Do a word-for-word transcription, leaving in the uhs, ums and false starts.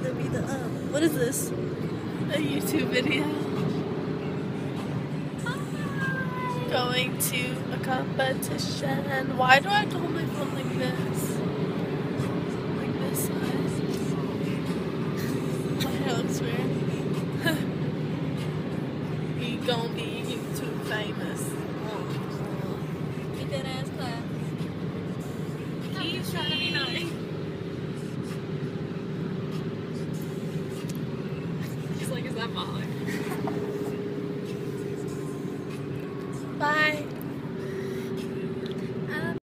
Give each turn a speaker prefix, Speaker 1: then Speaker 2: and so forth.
Speaker 1: either be the, um, what is this? A YouTube video. Going to a competition. Why do I have to hold my phone like this? Like this size. My hair looks weird. We gonna be YouTube famous.
Speaker 2: Get that ass clap. He's trying to be nice. She's like, is that Molly?